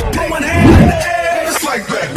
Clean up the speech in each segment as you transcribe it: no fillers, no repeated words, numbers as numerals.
Put one hand in the air, just like that.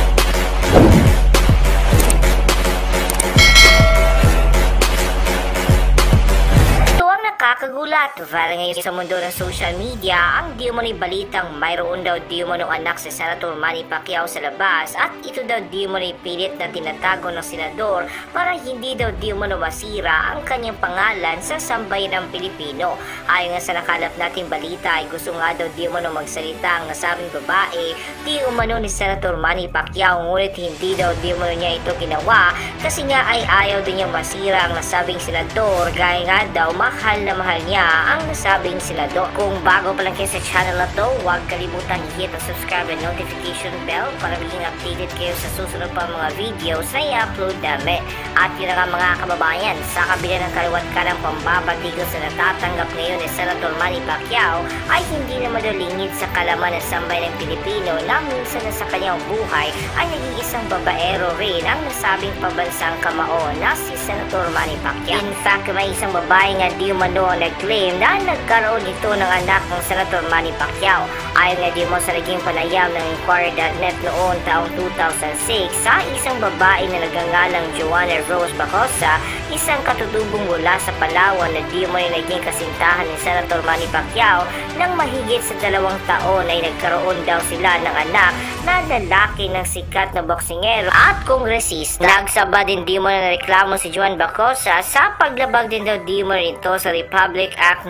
Nakakagulat, para ngayon sa mundo ng social media, ang di umano'y balitang mayroon daw di umano'ng anak si Senator Manny Pacquiao sa labas at ito daw di umano'y pilit na tinatago ng senador para hindi daw di umano masira ang kanyang pangalan sa sambayan ng Pilipino. Ayon nga sa nakalap nating balita ay gusto nga daw di umano magsalita ang nasabing babae di umano ni Senator Manny Pacquiao, ngunit hindi daw di umano niya ito ginawa kasi nga ay ayaw din niyang masira ang nasabing senador, gaya nga daw mahal niya ang nasabing senador. Kung bago pa lang kayo sa channel na to, huwag kalimutang i-hit ang subscribe and notification bell para maging updated kayo sa susunod pa mga videos na i-upload namin. At yun nga mga kababayan, sa kabila ng kaliwat ka ng pambabatikos na natatanggap ngayon ni Senator Manny Pacquiao ay hindi na madalingit sa kalaman ng sambayan ng Pilipino na minsan na sa kanyang buhay ay naging isang babaero rin ang nasabing pabansang kamao na si Senator Manny Pacquiao. In fact, may isang babae nga di umano nag-claim na nagkaroon ito ng anak ng Senator Manny Pacquiao. Ayon nga di mo sa naging panayam ng Inquirer.net noon taong 2006 sa isang babae na nagngangalang Joanna Rose Bacosa, isang katutubong mula sa Palawan na di mo naging kasintahan ni Senator Manny Pacquiao. Nang mahigit sa 2 taon ay nagkaroon daw sila ng anak na lalaki ng sikat na boksingero at kongresista. Nagsaba din di mo na reklamo si Joanna Bacosa sa paglabag din daw di mo nito sa Republic Act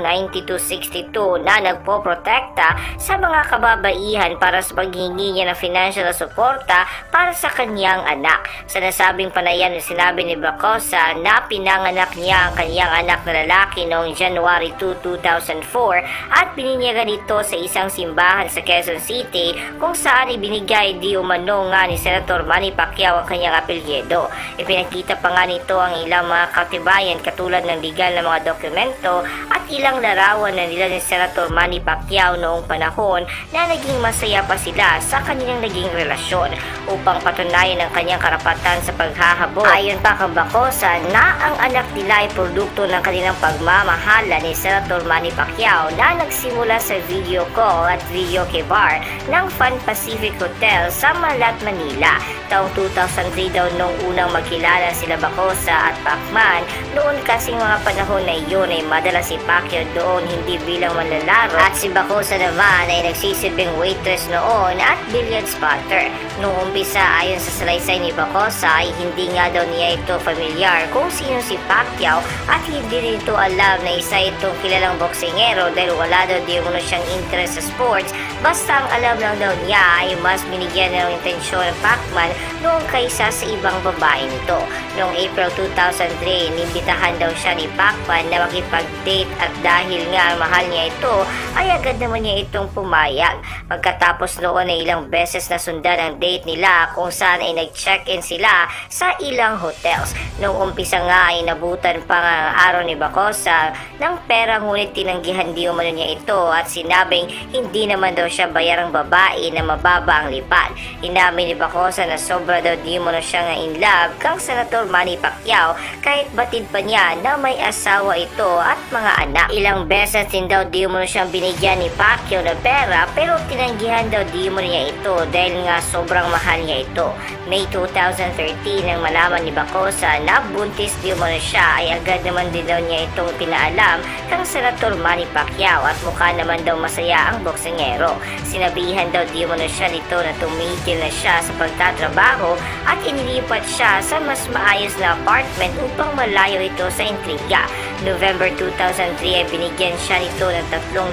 9262 na nagpoprotekta sa mga kababaihan para sa paghingi niya ng financial na suporta para sa kanyang anak. Sa nasabing panayam na sinabi ni Bacosa na pinanganak niya ang kanyang anak na lalaki noong January 2, 2004 at bininyagan ito sa isang simbahan sa Quezon City kung saan ibinigay di umano nga ni Senator Manny Pacquiao ang kanyang apelyido. Ipinakita pa nga nito ang ilang mga katibayan katulad ng legal na mga dokumento at ilang larawan na nila ni Senator Manny Pacquiao noong panahon na naging masaya pa sila sa kanilang naging relasyon upang patunayan ang kanyang karapatan sa paghahabol. Ayon pa kay Bacosa na ang anak nila ay produkto ng kanilang pagmamahala ni Senator Manny Pacquiao na nagsimula sa video call at video bar ng Fan Pacific Hotel sa Malat, Manila. Taong 2003 daw nung unang magkilala sila Bacosa at Pacman. Noon kasing mga panahon na iyon ay madalas si Pacquiao doon hindi bilang manlalaro at si Bacosa naman ay nagsisilbing waitress noon at billiard spotter. Noong umpisa ayon sa salaysay ni Bacosa ay hindi nga daw niya ito familiar kung sino si Pacquiao at hindi nito alam na isa itong kilalang boksingero dahil wala daw di umano siyang interest sa sports. Basta ang alam lang daw niya ay mas binigyan ng intensyon ng Pacman noong kaysa sa ibang babae nito. Noong April 2003, inimbitahan daw siya ni Pacman na makipag-date at dahil nga mahal niya ito ay agad naman niya itong pumayag. Pagkatapos noon ay ilang beses na sundan ang date nila kung saan ay nag-check-in sila sa ilang hotels. Noong umpisa nga ay nabutan pa nga ang araw ni Bacosa ng pera ngunit tinanggihan di umano niya ito at sinabing hindi naman daw siya bayarang babae na mababa ang lipat. Inamin ni Bacosa na sobra daw di umano siya nga in love kang Senator Manny Pacquiao kahit batid pa niya na may asawa ito at mga anak. Ilang beses din daw di umano siyang binigyan ni Pacquiao na pera pero tinanggihan daw di umano niya ito dahil nga sobrang mahal niya ito. May 2013 nang malaman ni Bacosa na buntis di umano siya ay agad naman din daw niya itong pinaalam kang Senator Manny Pacquiao at mukha naman daw masaya ang boksingero. Sinabihan daw di umano siya nito na tumigil na siya sa pagtatrabaho at inilipat siya sa mas maayos na apartment upang malayo ito sa intriga. November 2003 ay binigyan siya nito ng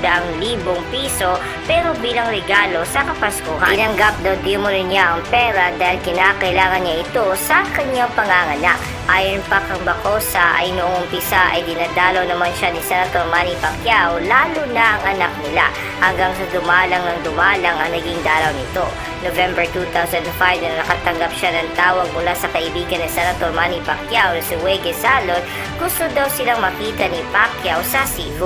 300,000 piso pero bilang regalo sa Kapaskuhan. Tinanggap daw di umano niya ang pera dahil kinakailangan niya ito sa kanyang panganganak. Ayon pa kang Bacosa ay noong umpisa ay dinadalo naman siya ni Senator Manny Pacquiao lalo na ang anak nila hanggang sa dumalang ang naging dalaw nito. November 2005 na nakatanggap siya ng tawag mula sa kaibigan ni Senator Manny Pacquiao na si Wege Salot, gusto daw silang makita ni Pacquiao sa Cebu.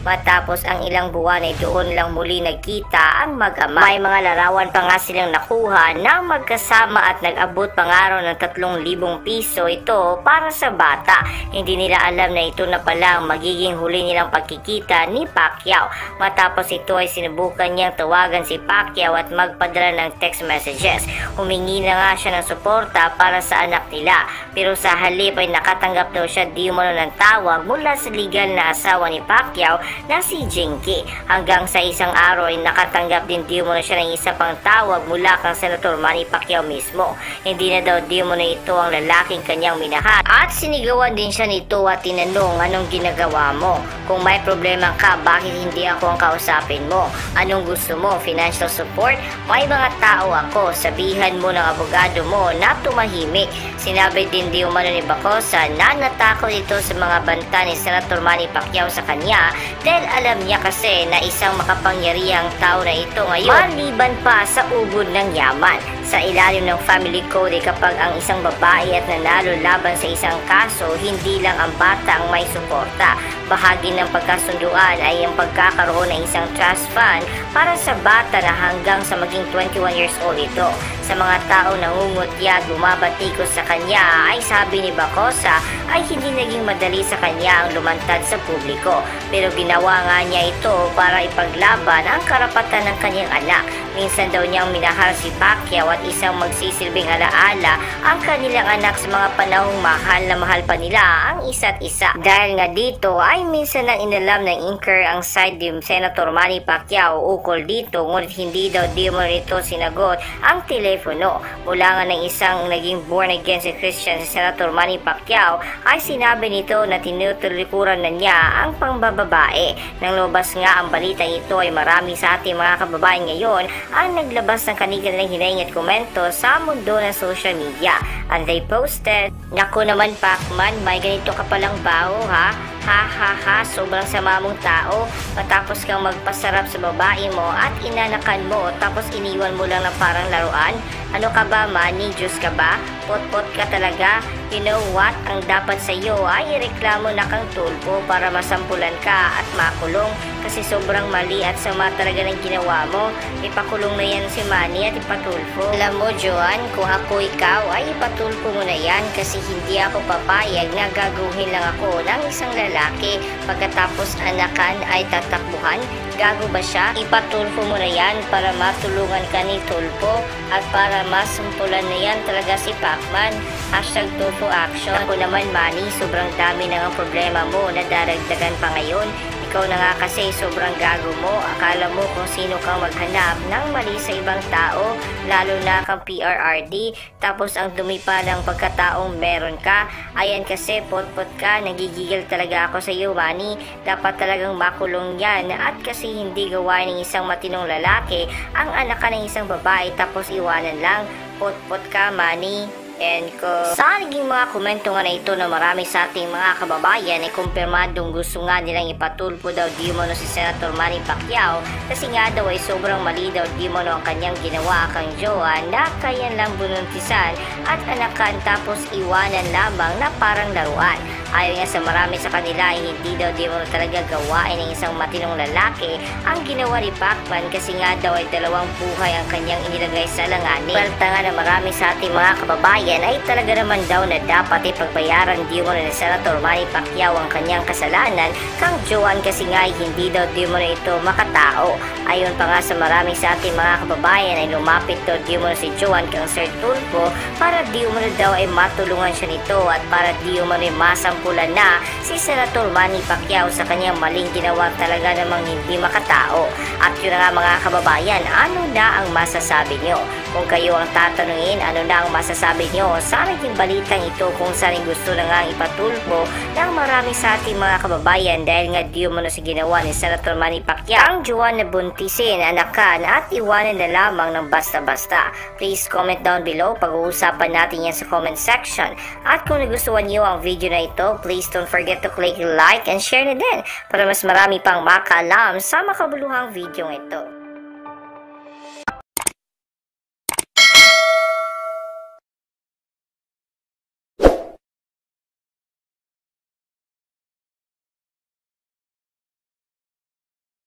matapos ang ilang buwan ay doon lang muli nagkita ang mag-ama. May mga larawan pa nga silang nakuha na magkasama at nag-abot pa nga raw ng 3,000 piso ito para sa bata. Hindi nila alam na ito na palang magiging huli nilang pagkikita ni Pacquiao. Matapos ito ay sinubukan niyang tawagan si Pacquiao at magpadala ng text messages. Humingi na nga siya ng suporta para sa anak nila, pero sa halip ay nakatanggap daw siya di umano ng tawag mula sa legal na asawa ni Pacquiao na si Jinky. Hanggang sa isang araw ay nakatanggap din di umano siya ng isa pang tawag mula kang Senator Manny Pacquiao mismo. Hindi na daw di umano ito ang lalaking kanyang minahal at sinigawan din siya nito at tinanong, anong ginagawa mo? Kung may problema ka, bakit hindi ako ang kausapin mo? Anong gusto mo? Financial support? May mga tao ako, sabihan mo ng abogado mo na tumahimik. Sinabi din di umano ni Bacosa na natakot ito sa mga banta ni Senator Manny Pacquiao sa kanya dahil alam niya kasi na isang makapangyarihang tao na ito ngayon, maliban pa sa ugod ng yaman. Sa ilalim ng family code, kapag ang isang babae at nanalo laban sa isang kaso, hindi lang ang bata ang may suporta. Bahagi ng pagkasunduan ay ang pagkakaroon ng isang trust fund para sa bata na hanggang sa maging 21 years old ito. Sa mga tao nangungutya at bumabatikos sa kanya ay sabi ni Bacosa ay hindi naging madali sa kanya ang lumantad sa publiko. Pero ginawa nga niya ito para ipaglaban ang karapatan ng kanyang anak. Minsan daw niyang minahal si Pacquiao at isang magsisilbing alaala ang kanilang anak sa mga panahong mahal na mahal pa nila ang isa't isa. Dahil nga dito ay minsan nang inalam ng inquire ang side ni Senator Manny Pacquiao ukol dito, ngunit hindi daw di mo rito sinagot ang telepono. Mula nga ng isang naging born again si Christian si Senator Manny Pacquiao ay sinabi nito na tinutulikuran na niya ang pangbababae. Nang lumabas nga ang balitang ito ay marami sa ating mga kababayan ngayon ang naglabas ng kanilang hinaing at komento sa mundo ng social media. And they posted, "Naku naman Pacman, may ganito ka palang baho ha? Ha ha ha, sobrang sama mong tao. Matapos kang magpasarap sa babae mo at inanakan mo, tapos iniwan mo lang na parang laruan. Ano ka ba, Manny? Diyos ka ba? Pot-pot ka talaga. You know what? Ang dapat sa iyo ay ireklamo na kang tulpo para masampulan ka at makulong kasi sobrang mali at sama talaga ng ginawa mo. Ipakulong na yan si Manny at ipatulfo. Alam mo, Joan, kung ako ikaw ay ipatulfo mo na yan kasi hindi ako papayag na gagawin lang ako ng isang lalaki pagkatapos anakan ay tatakbuhan. Gago ba siya? Ipatulfo mo na yan para matulungan ka ni Tulfo at para masumpulan na yan talaga si Pacman. Hashtag Tulfo Action. Ako naman, Manny, sobrang dami na ang problema mo na daragdagan pa ngayon. Ikaw na nga kasi sobrang gago mo. Akala mo kung sino kang maghanap ng mali sa ibang tao, lalo na kang PRRD, tapos ang dumi pa ng pagkataong meron ka. Ayan kasi pot-pot ka, nagigigil talaga ako sa iyo, Manny. Dapat talagang makulong yan at kasi hindi gawain ng isang matinong lalaki ang anak ka ng isang babae tapos iwanan lang. Pot-pot ka, Manny. And sa naging mga komento nga na ito na marami sa ating mga kababayan ay kumpirmadong gusto nga nilang ipatulpo daw di umano si Senator Manny Pacquiao kasi nga daw ay sobrang mali daw di umano ang kanyang ginawa kang Joan na kayan lang bununtisan at anakan tapos iwanan lamang na parang laruan. Ayon nga sa marami sa kanila ay hindi daw di umano talaga gawain ng isang matinong lalaki ang ginawa ni Pacman kasi nga daw ay dalawang buhay ang kanyang inilagay sa langanin. Balta nga na marami sa ating mga kababayan ay talaga naman daw na dapat ipagbayaran di umano ni Senator Manny Pacquiao ang kanyang kasalanan kang Joan kasi nga ay hindi daw di umano ito makatao. Ayon pa nga sa marami sa ating mga kababayan ay lumapit daw di umano si Joan kang Sir Tulfo para di umano daw ay matulungan siya nito at para di umano ay masampulan na si Senator Manny Pacquiao sa kanyang maling ginawa talaga namang hindi makatao. At yun na nga mga kababayan, ano na ang masasabi nyo? Kung kayo ang tatanungin, ano na ang masasabi nyo sa naging balitang ito kung saan gusto na nga ipatulpo ng marami sa ating mga kababayan dahil nga di umano sa ginawa ni Senator Manny Pacquiao ang Joan na buntisin, anakan at iwanan na lamang ng basta-basta. Please comment down below, pag-uusapan natin yan sa comment section. At kung nagustuhan nyo ang video na ito, please don't forget to click like and share na din para mas marami pang makaalam sa makabuluhang video ito.